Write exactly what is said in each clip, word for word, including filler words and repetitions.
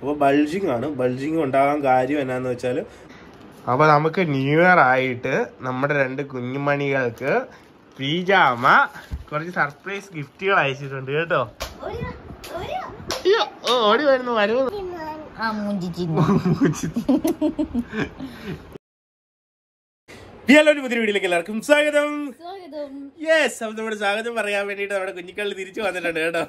അപ്പോൾ ബൾജിങ് ആണ്. ബൾജിങ് ഉണ്ടാകാൻ കാര്യം എന്നാന്ന് വെച്ചാൽ, അപ്പോൾ നമുക്ക് ന്യൂ ഇയർ ആയിട്ട് നമ്മുടെ രണ്ട് കുഞ്ഞുമണികൾക്ക് പീജാമ കുറച്ച് സർപ്രൈസ് ഗിഫ്റ്റുകൾ അയച്ചിട്ടുണ്ട് കേട്ടോ. ഓടി വരുന്നു വരൂ. ഒരു പുതിയ വീഡിയോയിലേക്ക് എല്ലാവർക്കും സ്വാഗതം. യെസ്, അപ്പൊ നമ്മുടെ സ്വാഗതം പറയാൻ വേണ്ടിട്ട് നമ്മുടെ കുഞ്ഞിക്കളി തിരിച്ചു വന്നിട്ടുണ്ട് കേട്ടോ.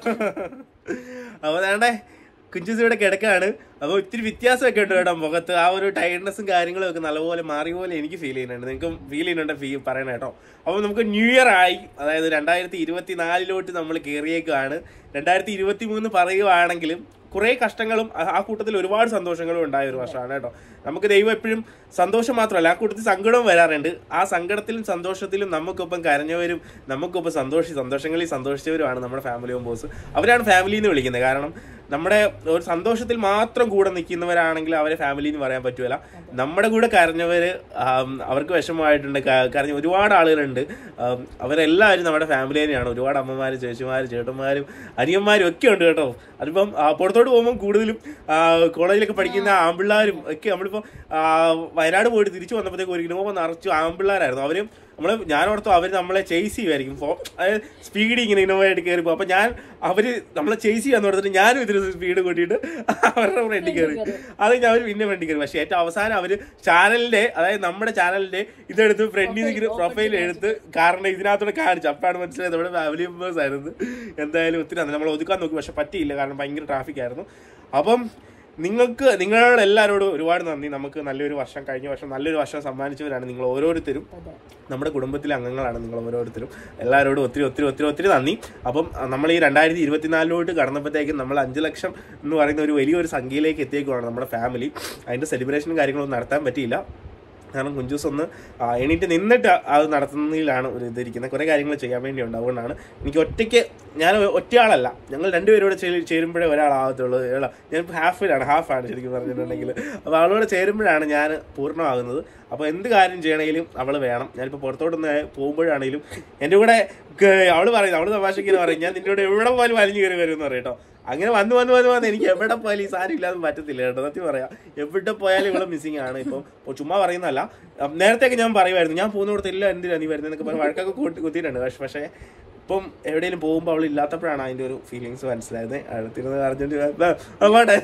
അപ്പൊ വേണ്ടേ കുഞ്ചൂസ് ഇവിടെ കിടക്കാണ്. അപ്പോൾ ഒത്തിരി വ്യത്യാസമൊക്കെ ഉണ്ട് കേട്ടോ മുഖത്ത്. ആ ഒരു ടയർഡ്നെസ്സും കാര്യങ്ങളും ഒക്കെ നല്ലപോലെ മാറിയ പോലെ എനിക്ക് ഫീൽ ചെയ്യുന്നുണ്ട്. നിങ്ങൾക്ക് ഫീൽ ചെയ്യുന്നുണ്ട് ഫീ പറയണം കേട്ടോ. അപ്പോൾ നമുക്ക് ന്യൂ ഇയർ ആയി, അതായത് രണ്ടായിരത്തി ഇരുപത്തി നാലിലോട്ട് നമ്മൾ കയറിയേക്കാണ്. രണ്ടായിരത്തി ഇരുപത്തി മൂന്ന് പറയുവാണെങ്കിലും കുറേ കഷ്ടങ്ങളും ആ കൂട്ടത്തിൽ ഒരുപാട് സന്തോഷങ്ങളും ഉണ്ടായ ഒരു വർഷമാണ് കേട്ടോ. നമുക്ക് ദൈവം എപ്പോഴും സന്തോഷം മാത്രമല്ല, ആ കൂട്ടത്തിൽ സങ്കടവും വരാറുണ്ട്. ആ സങ്കടത്തിലും സന്തോഷത്തിലും നമുക്കൊപ്പം കരഞ്ഞവരും നമുക്കൊപ്പം സന്തോഷി സന്തോഷങ്ങളിൽ സന്തോഷിച്ചവരുമാണ് നമ്മുടെ ഫാമിലി മെമ്പേഴ്സ്. അവരാണ് ഫാമിലി എന്ന് വിളിക്കുന്നത്. കാരണം നമ്മുടെ ഒരു സന്തോഷത്തിൽ മാത്രം കൂടെ നിൽക്കുന്നവരാണെങ്കിൽ അവരെ ഫാമിലി എന്ന് പറയാൻ പറ്റുമല്ല. നമ്മുടെ കൂടെ കരഞ്ഞവർ, അവർക്ക് വിഷമമായിട്ടുണ്ട്, കരഞ്ഞ ഒരുപാട് ആളുകളുണ്ട്. അവരെല്ലാവരും നമ്മുടെ ഫാമിലി തന്നെയാണ്. ഒരുപാട് അമ്മമാരും ചേച്ചിമാരും ചേട്ടന്മാരും അനിയന്മാരും ഒക്കെ ഉണ്ട് കേട്ടോ. അതിപ്പം പുറത്തോട്ട് പോകുമ്പോൾ കൂടുതലും കോളേജിലൊക്കെ പഠിക്കുന്ന ആമ്പിള്ളാരും ഒക്കെ. നമ്മളിപ്പോൾ വയനാട് പോയിട്ട് തിരിച്ചു വന്നപ്പോഴത്തേക്ക് ഒരു ഇനോവ നിറച്ചു ആമ്പിള്ളാരായിരുന്നു. അവരും നമ്മൾ ഞാനോർത്തു അവർ നമ്മളെ ചേസ് ചെയ്യുമായിരിക്കും. അതായത് സ്പീഡ് ഇങ്ങനെ ഇനോവയായിട്ട് കയറി പോകും. അപ്പം ഞാൻ അവർ നമ്മളെ ചേസ് ചെയ്യാന്ന് പറഞ്ഞിട്ട് ഞാനും ഇതിന് സ്പീഡ് കൂട്ടിയിട്ട് അവരുടെ ഫ്രണ്ടിൽ കയറി. അത് ഞാൻ അവർ പിന്നെ ഫ്രണ്ടിൽ കയറി. പക്ഷേ ഏറ്റവും അവസാനം അവർ ചാനലിൻ്റെ, അതായത് നമ്മുടെ ചാനലിൻ്റെ ഇതെടുത്ത് ഫ്രണ്ടിൽ നിന്ന് പ്രൊഫൈൽ എടുത്ത് കാരണം ഇതിനകത്തൂടെ കാണിച്ചു. അപ്പോഴാണ് മനസ്സിലായത് നമ്മുടെ ഫാമിലി മെമ്പേഴ്സ് ആയിരുന്നു. എന്തായാലും ഒത്തിരി നന്ദി. നമ്മൾ ഒതുക്കാൻ നോക്കി, പക്ഷെ പറ്റിയില്ല, കാരണം ഭയങ്കര ട്രാഫിക് ആയിരുന്നു. അപ്പം നിങ്ങൾക്ക് നിങ്ങളെല്ലാവരോടും ഒരുപാട് നന്ദി. നമുക്ക് നല്ലൊരു വർഷം, കഴിഞ്ഞ വർഷം നല്ലൊരു വർഷം സമ്മാനിച്ചവരാണ് നിങ്ങൾ ഓരോരുത്തരും. നമ്മുടെ കുടുംബത്തിലെ അംഗങ്ങളാണ് നിങ്ങൾ ഓരോരുത്തരും. എല്ലാവരോടും ഒത്തിരി ഒത്തിരി ഒത്തിരി ഒത്തിരി നന്ദി. അപ്പം നമ്മൾ ഈ രണ്ടായിരത്തി ഇരുപത്തിനാലിലോട്ട് കടന്നപ്പോഴത്തേക്കും നമ്മൾ അഞ്ച് ലക്ഷം എന്ന് പറയുന്ന ഒരു വലിയൊരു സംഖ്യയിലേക്ക് എത്തിയേക്കുവാണ് നമ്മുടെ ഫാമിലി. അതിൻ്റെ സെലിബ്രേഷനും കാര്യങ്ങളൊന്നും നടത്താൻ പറ്റിയില്ല. കാരണം കുഞ്ചൂസ് ഒന്ന് എണീറ്റ് നിന്നിട്ട് അത് നടത്തുന്നതിലാണ് ഒരു ഇതിരിക്കുന്നത്. കുറേ കാര്യങ്ങൾ ചെയ്യാൻ വേണ്ടിയുണ്ട്. അതുകൊണ്ടാണ് എനിക്ക് ഒറ്റയ്ക്ക്, ഞാൻ ഒറ്റയാളല്ല, ഞങ്ങൾ രണ്ടുപേരോട് ചേരുമ്പോഴേ ഒരാളാകത്തുള്ളൂ. ഞാൻ ഹാഫിലാണ് ഹാഫാണ് ശരിക്കും പറഞ്ഞിട്ടുണ്ടെങ്കിൽ. അപ്പോൾ അവളോട് ചേരുമ്പോഴാണ് ഞാൻ പൂർണ്ണമാകുന്നത്. അപ്പോൾ എന്ത് കാര്യം ചെയ്യണമെങ്കിലും അവൾ വേണം. ഞാനിപ്പോൾ പുറത്തോട്ടൊന്ന് പോകുമ്പോഴാണെങ്കിലും എൻ്റെ കൂടെ അവൾ പറയും, അവൾ തമാശയ്ക്ക് പറയും, ഞാൻ നിൻ്റെ കൂടെ എവിടെ പോലും വലിഞ്ഞു കയറി വരും എന്ന് പറയും കേട്ടോ. അങ്ങനെ വന്ന് വന്ന് വന്ന് വന്ന് എനിക്ക് എവിടെ പോയാലും ഈ സാധനം ഇല്ലാതെ പറ്റത്തില്ല കേട്ടോ. സത്യം പറയാം, എവിടെ പോയാലും ഇവിടെ മിസ്സിങ് ആണ്. ഇപ്പം ചുമ്മാ പറയുന്നതല്ല. നേരത്തെയൊക്കെ ഞാൻ പറയുമായിരുന്നു, ഞാൻ പോകുന്നിടത്തില്ല എന്തിനാ നീ വരുന്നതെന്നൊക്കെ പറഞ്ഞ് വഴക്കൊക്കെ കൂട്ടി കുത്തിയിട്ടുണ്ട്. പക്ഷെ പക്ഷേ ഇപ്പം എവിടെയെങ്കിലും പോകുമ്പോൾ അവൾ ഇല്ലാത്തപ്പോഴാണ് അതിൻ്റെ ഒരു ഫീലിങ്സ് മനസ്സിലായത്. അടുത്തിരുന്ന് പറഞ്ഞിട്ട് അവിടെ.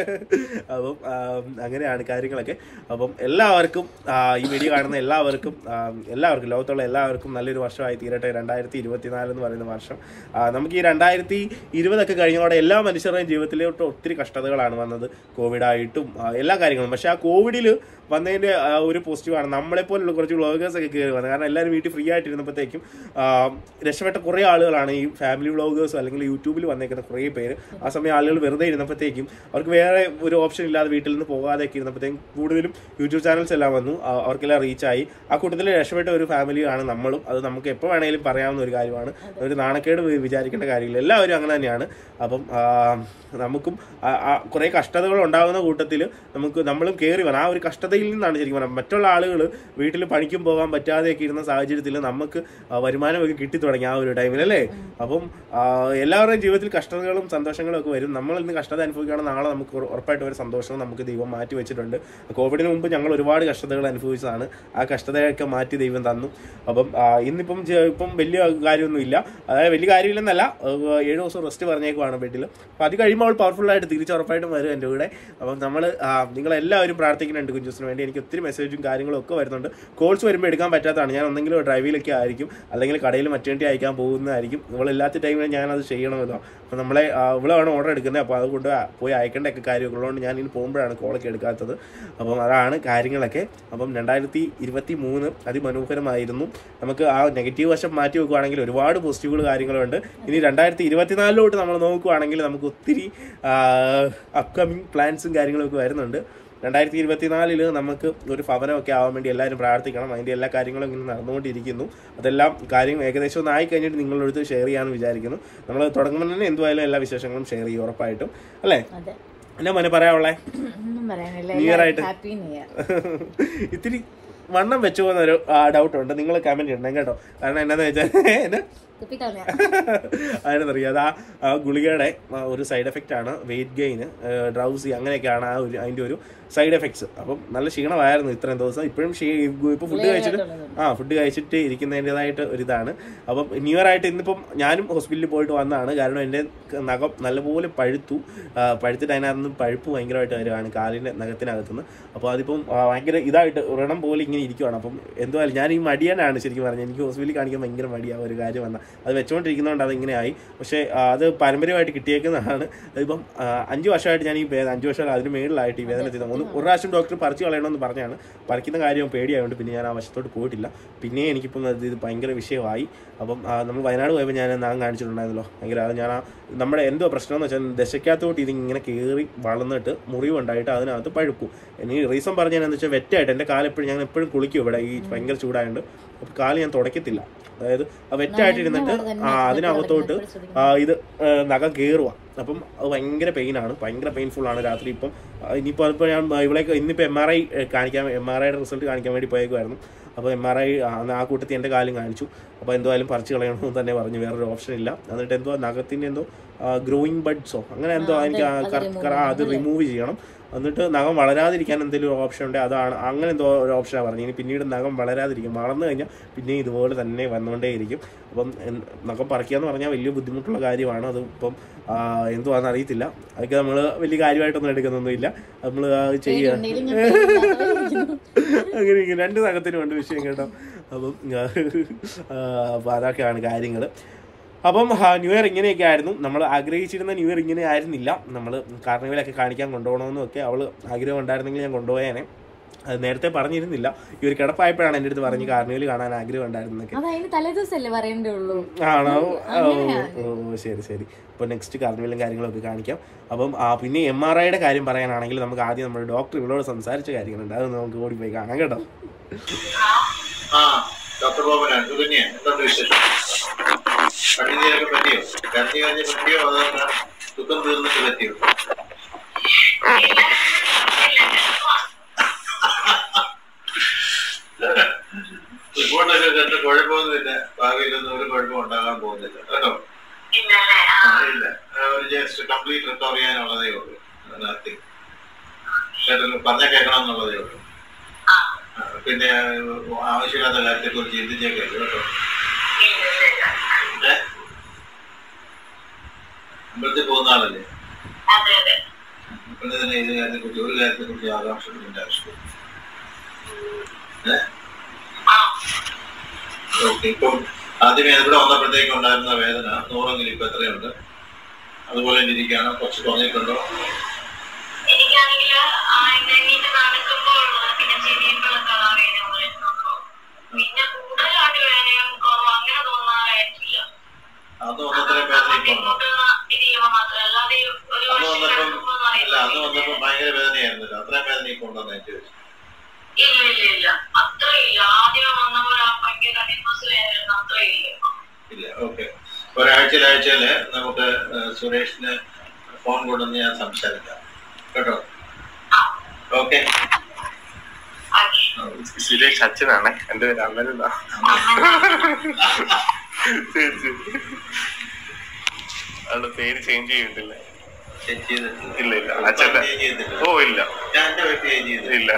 അപ്പം അങ്ങനെയാണ് കാര്യങ്ങളൊക്കെ. അപ്പം എല്ലാവർക്കും ഈ വീഡിയോ കാണുന്ന എല്ലാവർക്കും എല്ലാവർക്കും ലോകത്തുള്ള എല്ലാവർക്കും നല്ലൊരു വർഷമായി തീരട്ടെ രണ്ടായിരത്തി ഇരുപത്തിനാല് എന്ന് പറയുന്ന വർഷം. നമുക്ക് ഈ രണ്ടായിരത്തി ഇരുപതൊക്കെ കഴിഞ്ഞതോടെ എല്ലാ മനുഷ്യരുടെയും ജീവിതത്തിലോട്ട് ഒത്തിരി കഷ്ടതകളാണ് വന്നത്, കോവിഡായിട്ടും എല്ലാ കാര്യങ്ങളും. പക്ഷെ ആ കോവിഡിൽ വന്നതിൻ്റെ ഒരു പോസിറ്റീവാണ് നമ്മളെപ്പോലുള്ള കുറച്ച് വ്ളോഗേഴ്സൊക്കെ കയറി വന്നത്. കാരണം എല്ലാവരും വീട്ടിൽ ഫ്രീ ആയിട്ടിരുന്നപ്പോഴത്തേക്കും രക്ഷപ്പെട്ട കുറേ ആളുകളാണ് ഈ ഫാമിലി വ്ളോഗേഴ്സും അല്ലെങ്കിൽ യൂട്യൂബിൽ വന്നേക്കുന്ന കുറേ പേര്. ആ സമയം ആളുകൾ വെറുതെ ഇരുന്നപ്പോഴത്തേക്കും അവർക്ക് വേറെ ഒരു ഓപ്ഷൻ ഇല്ലാതെ വീട്ടിൽ നിന്ന് പോകാതെയൊക്കെ ഇരുന്നപ്പോഴത്തേക്കും കൂടുതലും യൂട്യൂബ് ചാനൽസ് എല്ലാം വന്നു, അവർക്കെല്ലാം റീച്ചായി. ആ കൂട്ടത്തിൽ രക്ഷപ്പെട്ട ഒരു ഫാമിലിയാണ് നമ്മളും. അത് നമുക്ക് എപ്പോൾ വേണമെങ്കിലും പറയാവുന്ന ഒരു കാര്യമാണ്, ഒരു നാണക്കേട് വിചാരിക്കേണ്ട കാര്യമില്ല. എല്ലാവരും അങ്ങനെ തന്നെയാണ്. അപ്പം നമുക്കും കുറേ കഷ്ടതകൾ ഉണ്ടാകുന്ന കൂട്ടത്തിൽ നമുക്ക് നമ്മളും കയറി വരണം. ആ ഒരു കഷ്ടതയിൽ നിന്നാണ് ശരിക്കും പറഞ്ഞാൽ മറ്റുള്ള ആളുകൾ വീട്ടിൽ പണിക്കും പോകാൻ പറ്റാതെയൊക്കെ ഇരുന്ന സാഹചര്യത്തിൽ നമുക്ക് വരുമാനമൊക്കെ കിട്ടി തുടങ്ങി ആ ഒരു ടൈമിൽ അല്ലേ. അപ്പം എല്ലാവരുടെയും ജീവിതത്തിൽ കഷ്ടതകളും സന്തോഷങ്ങളും ഒക്കെ വരും. നമ്മൾ ഇന്ന് കഷ്ടത അനുഭവിക്കുകയാണെങ്കിൽ നാളെ നമുക്ക് ഉറപ്പായിട്ടും ഒരു സന്തോഷം നമുക്ക് ദൈവം മാറ്റി വെച്ചിട്ടുണ്ട്. കോവിഡിന് മുമ്പ് ഞങ്ങൾ ഒരുപാട് കഷ്ടതകൾ അനുഭവിച്ചതാണ്. ആ കഷ്ടതയൊക്കെ മാറ്റി ദൈവം തന്നു. അപ്പം ഇന്നിപ്പം ഇപ്പം വലിയ കാര്യമൊന്നുമില്ല, അതായത് വലിയ കാര്യമില്ലെന്നല്ല, ഏഴ് ദിവസം റെസ്റ്റ് പറഞ്ഞേക്കുവാണ് വീട്ടിൽ. അപ്പം അത് കഴിയുമ്പോൾ അവൾ പവർഫുള്ളായിട്ട് തിരിച്ചുറപ്പായിട്ടും വരും എൻ്റെ കൂടെ. അപ്പം നമ്മൾ നിങ്ങളെല്ലാവരും പ്രാർത്ഥിക്കുന്നുണ്ട് കുഞ്ചൂസിന് വേണ്ടി. എനിക്ക് ഒത്തിരി മെസ്സേജും കാര്യങ്ങളും ഒക്കെ വരുന്നുണ്ട്. കോൾസ് വരുമ്പോൾ എടുക്കാൻ പറ്റാത്തതാണ്. ഞാൻ ഒന്നെങ്കിലും ഡ്രൈവിലൊക്കെ ആയിരിക്കും, അല്ലെങ്കിൽ കടയിൽ മറ്റേണ്ടി അയക്കാൻ പോകുന്നതായിരിക്കും. ഇവളില്ലാത്ത ടൈമിൽ ഞാനത് ചെയ്യണമല്ലോ. അപ്പോൾ നമ്മളെ ഇവളാണ് ഓർഡർ എടുക്കുന്നത്. അപ്പോൾ അതുകൊണ്ട് പോയി അയക്കേണ്ടൊക്കെ കാര്യമൊക്കെ ഉള്ളതുകൊണ്ട് ഞാൻ ഇനി പോകുമ്പോഴാണ് കോളൊക്കെ എടുക്കാത്തത്. അപ്പം അതാണ് കാര്യങ്ങളൊക്കെ. അപ്പം രണ്ടായിരത്തി ഇരുപത്തി മൂന്ന് അതിമനോഹരമായിരുന്നു. നമുക്ക് ആ നെഗറ്റീവ് വശം മാറ്റി വെക്കുകയാണെങ്കിൽ ഒരുപാട് പോസിറ്റീവുകൾ കാര്യങ്ങളുണ്ട്. ഇനി രണ്ടായിരത്തി ഇരുപത്തിനാലിലോട്ട് നമ്മൾ നോക്കുകയാണെങ്കിൽ നമുക്ക് ഒത്തിരി അപ്കമിങ് പ്ലാൻസും കാര്യങ്ങളൊക്കെ വരുന്നുണ്ട്. രണ്ടായിരത്തി ഇരുപത്തിനാലില് നമുക്ക് ഒരു ഭവനമൊക്കെ ആവാൻ വേണ്ടി എല്ലാവരും പ്രാർത്ഥിക്കണം. അതിൻ്റെ എല്ലാ കാര്യങ്ങളും ഇങ്ങനെ നടന്നുകൊണ്ടിരിക്കുന്നു. അതെല്ലാം കാര്യം ഏകദേശം ഒന്ന് ആയി കഴിഞ്ഞിട്ട് നിങ്ങളുടെ അടുത്ത് ഷെയർ ചെയ്യാമെന്ന് വിചാരിക്കുന്നു. നമ്മൾ തുടങ്ങുമ്പോൾ തന്നെ എന്തുമായാലും എല്ലാ വിശേഷങ്ങളും ഷെയർ ചെയ്യും ഉറപ്പായിട്ടും അല്ലേ. എന്നാ മോനെ പറയാനുള്ളേ? ന്യൂ ഇയർ ആയിട്ട് ഇത്തിരി വണ്ണം വെച്ചു പോകുന്നൊരു ഡൗട്ടുണ്ട്. നിങ്ങൾ കമൻറ്റ് ഇടണം കേട്ടോ. കാരണം എന്നാന്ന് വെച്ചാൽ അതിനറിയാം. അത് ആ ഗുളികയുടെ ഒരു സൈഡ് എഫക്റ്റ് ആണ് വെയിറ്റ് ഗെയിന്, ഡ്രൗസി, അങ്ങനെയൊക്കെയാണ് ആ ഒരു അതിൻ്റെ ഒരു സൈഡ് എഫക്ട്സ്. അപ്പം നല്ല ക്ഷീണമായിരുന്നു ഇത്രയും ദിവസം. ഇപ്പോഴും ഇപ്പോൾ ഫുഡ് കഴിച്ചിട്ട് ആ ഫുഡ് കഴിച്ചിട്ട് ഇരിക്കുന്നതിൻ്റെതായിട്ട് ഒരിതാണ്. അപ്പം ന്യൂ ഇയർ ആയിട്ട് ഇന്നിപ്പം ഞാനും ഹോസ്പിറ്റലിൽ പോയിട്ട് വന്നതാണ്. കാരണം എൻ്റെ നഖം നല്ലപോലെ പഴുത്തു. പഴുത്തിട്ട് അതിനകത്ത് പഴുപ്പ് ഭയങ്കരമായിട്ട് വരുവാണ് കാലിൻ്റെ നഖത്തിനകത്തുനിന്ന്. അപ്പോൾ അതിപ്പം ഭയങ്കര ഇതായിട്ട് വ്രണം പോലെ ഇങ്ങനെ ഇരിക്കുവാണ്. അപ്പം എന്തുവായാലും ഞാൻ ഈ മടിയാനാണ് ശരിക്കും പറഞ്ഞത്. എനിക്ക് ഹോസ്പിറ്റലിൽ കാണിക്കാൻ ഭയങ്കര മടിയാണ് ഒരു കാര്യം വന്നാൽ. അത് വെച്ചുകൊണ്ടിരിക്കുന്നതുകൊണ്ട് അതിങ്ങനെയായി. പക്ഷേ അത് പാരമ്പര്യമായിട്ട് കിട്ടിയേക്കുന്നതാണ്. അതിപ്പം അഞ്ച് വർഷമായിട്ട് ഞാൻ ഈ വേദന അഞ്ച് വർഷം അതിന് മേളിലായിട്ട് ഈ വേദന ചെയ്ത ഒന്ന് ഒരു പ്രാവശ്യം ഡോക്ടർ പറിച്ച് കളയണമെന്ന് പറഞ്ഞാണ്. പറിക്കുന്ന കാര്യം പേടിയായതുകൊണ്ട് പിന്നെ ഞാൻ ആ വശത്തോട്ട് പോയിട്ടില്ല. പിന്നെ എനിക്കിപ്പം ഇത് ഭയങ്കര വിഷയമായി. അപ്പം നമ്മൾ വയനാട് പോയപ്പോൾ ഞാൻ നാം കാണിച്ചിട്ടുണ്ടായിരുന്നല്ലോ ഭയങ്കര. അത് ഞാൻ നമ്മുടെ എന്തോ പ്രശ്നം എന്ന് വെച്ചാൽ ദശയ്ക്കകത്തോട്ട് ഇതിങ്ങനെ കയറി വളർന്നിട്ട് മുറിവുണ്ടായിട്ട് അതിനകത്ത് പഴുക്കും. എനിക്ക് റീസൺ പറഞ്ഞാൽ വെച്ചാൽ വെറ്റായിട്ട് എൻ്റെ കാലെപ്പോഴും ഞാൻ എപ്പോഴും കുളിക്കും ഇവിടെ ഈ ഭയങ്കര ചൂടായതുകൊണ്ട്. അപ്പോൾ കാല് ഞാൻ തുടയ്ക്കത്തില്ല. അതായത് ആ വെറ്റായിട്ടിരുന്നിട്ട് ആ അതിനകത്തോട്ട് ഇത് നഖം കയറുക. അപ്പം അത് ഭയങ്കര പെയിനാണ്, ഭയങ്കര പെയിൻഫുള്ളാണ് രാത്രി. ഇപ്പം ഇനിയിപ്പോൾ ഇപ്പോൾ ഞാൻ ഇവിടേക്ക് ഇന്നിപ്പോൾ എം ആർ ഐ കാണിക്കാൻ എം ആർ ഐയുടെ റിസൾട്ട് കാണിക്കാൻ വേണ്ടി പോയേക്കുമായിരുന്നു. അപ്പോൾ എം ആർ ഐ ആ കൂട്ടത്തിൽ എൻ്റെ കാലും കാണിച്ചു. അപ്പോൾ എന്തായാലും പറിച്ച് കളയണമെന്ന് തന്നെ പറഞ്ഞു, വേറൊരു ഓപ്ഷൻ ഇല്ല. എന്നിട്ട് എന്തോ നഖത്തിൻ്റെ എന്തോ ഗ്രോയിങ് ബഡ്സോ അങ്ങനെ എന്തോ എനിക്ക് അത് റിമൂവ് ചെയ്യണം. എന്നിട്ട് നഖം വളരാതിരിക്കാൻ എന്തെങ്കിലും ഒരു ഓപ്ഷൻ ഉണ്ടെങ്കിൽ അതാണ്, അങ്ങനെ എന്തോ ഒരു ഓപ്ഷനാണ് പറഞ്ഞു. ഇനി പിന്നീട് നഖം വളരാതിരിക്കും, വളർന്നു കഴിഞ്ഞാൽ പിന്നെ ഇതുപോലെ തന്നെ വന്നുകൊണ്ടേയിരിക്കും. അപ്പം നഖം പറിക്കുക എന്ന് പറഞ്ഞാൽ വലിയ ബുദ്ധിമുട്ടുള്ള കാര്യമാണ്. അത് ഇപ്പം എന്തുവാണെന്ന് അറിയത്തില്ല. അതൊക്കെ നമ്മൾ വലിയ കാര്യമായിട്ടൊന്നും എടുക്കുന്നൊന്നുമില്ല. നമ്മൾ ചെയ്യുക അങ്ങനെ രണ്ട് നഖത്തിനും ഉണ്ട് വിഷയം കേട്ടോ. അപ്പം അപ്പം അതൊക്കെയാണ് കാര്യങ്ങൾ. അപ്പം ന്യൂ ഇയർ ഇങ്ങനെയൊക്കെ ആയിരുന്നു. നമ്മൾ ആഗ്രഹിച്ചിരുന്ന ന്യൂ ഇയർ ഇങ്ങനെ ആയിരുന്നില്ല. നമ്മൾ കാർണിവലൊക്കെ കാണിക്കാൻ കൊണ്ടുപോകണമെന്നും ഒക്കെ അവൾ ആഗ്രഹം ഉണ്ടായിരുന്നെങ്കിൽ ഞാൻ കൊണ്ടുപോയേനെ. അത് നേരത്തെ പറഞ്ഞിരുന്നില്ല. ഈ ഒരു കിടപ്പായപ്പോഴാണ് എൻ്റെ അടുത്ത് പറഞ്ഞ് കാർണിവൽ കാണാൻ ആഗ്രഹം ഉണ്ടായിരുന്നൊക്കെ. ആണോ? ഓ ശരി ശരി. അപ്പോൾ നെക്സ്റ്റ് കാർണിവലും കാര്യങ്ങളൊക്കെ കാണിക്കാം. അപ്പം പിന്നെ എം ആർ ഐയുടെ കാര്യം പറയാനാണെങ്കിൽ നമുക്ക് ആദ്യം നമ്മുടെ ഡോക്ടർ ഇവളോട് സംസാരിച്ച കാര്യങ്ങളുണ്ട്. അത് നമുക്ക് ഓടിപ്പോയി കാണാം കേട്ടോ. ഡോക്ടർ ബോബനാണ്. എന്താണ് വിശേഷം? കണ്ണിനീരൊക്കെ പറ്റിയോ? കരഞ്ഞു കരഞ്ഞ് പറ്റിയോ? അതോ ദുഃഖം തീർന്നിട്ട് പറ്റിയോ? റിപ്പോർട്ടൊക്കെ കണ്ട് കുഴപ്പമൊന്നുമില്ല. ഭാവിയിലൊന്നും ഒരു കുഴപ്പം ഉണ്ടാകാൻ പോകുന്നില്ല കേട്ടോ. ഇല്ല, ഒരു ജസ്റ്റ് കംപ്ലീറ്റ് റിക്കവർ ചെയ്യാനുള്ളതേ ഉള്ളൂ. കേട്ടല്ലോ, പറഞ്ഞ കേൾക്കണം എന്നുള്ളതേ ഉള്ളൂ. പിന്നെ ആവശ്യമില്ലാത്ത കാര്യത്തെ കുറിച്ച് ചിന്തിച്ചേക്കരുത് കേട്ടോ. അമ്പലത്തിൽ പോകുന്ന ആളല്ലേ? പിന്നെ തന്നെ ഇത് കാര്യത്തെ കുറിച്ച് ഒരു കാര്യത്തെ കുറിച്ച് ആകാംക്ഷപ്പെടുന്ന ആവശ്യമില്ല. ഓക്കെ. ഇപ്പം ആദ്യമേ ഇവിടെ വന്നപ്പോഴത്തേക്ക് ഉണ്ടായിരുന്ന വേദന നൂറെങ്കിലും ഇപ്പൊ എത്രയുണ്ട്? അതുപോലെ തന്നെ ഇരിക്കുകയാണ്? കുറച്ച് കുറഞ്ഞിട്ടുണ്ടോ? അന്ന് വന്നത്രയും വേദന ഇപ്പൊ ഉണ്ടോ? അന്ന് വന്നപ്പം അല്ല അന്ന് വന്നപ്പോ ഭയങ്കര വേദനയായിരുന്നല്ലോ. അത്രയും വേദന ഇപ്പൊ ഉണ്ടോന്ന് ഞാൻ ചോദിച്ചു. ഇല്ല. ഓക്കെ. ഒരാഴ്ചയിലാഴ്ചയില് നമുക്ക് സുരേഷിന് ഫോൺ കൊണ്ടുവന്ന് ഞാൻ സംസാരിക്കാം കേട്ടോ. ഓക്കെ. സുരേഷ് അച്ഛനാണ്. എന്റെ പേര് അമ്മ. ശരി ശരി. അവിടെ പേര് ചേഞ്ച് ചെയ്തിട്ടില്ല. ഇല്ല ഇല്ല അച്ഛൻ്റെ. ഓ ഇല്ല ഇല്ല.